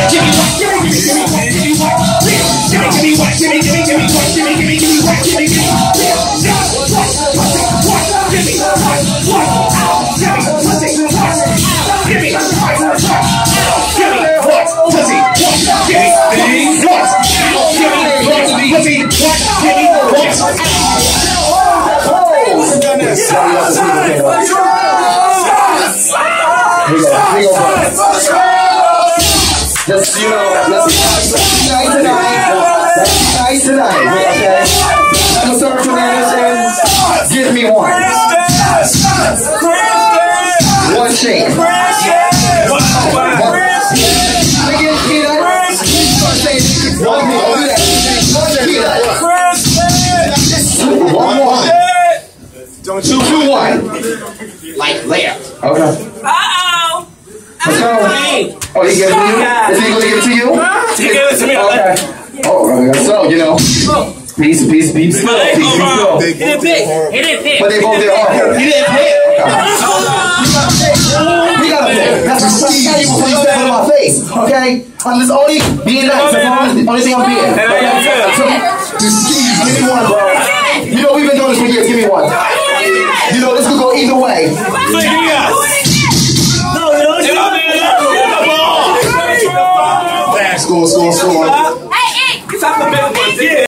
Just, you know, let's be nice tonight. Let's be nice tonight, okay? So, Sir Fernandez, give me one. One shake. One more. Don't 2, 2, 1. Like layup. Okay. Uh-oh. Let's go. Oh, he gave it to you? Is he going to give it to you? He gave it to me. Okay. Oh, so, you know. Peace, peace, peace. He didn't pick. But they both did all. He didn't pick. We got to pick. That's what Steve you before you step in my face. Okay? I'm just only being nice. That's the only thing I'm being. So, Steve, give me one, bro. You know, we've been doing this for years. Give me one. You know, this could go either way. Score. Hey, hey!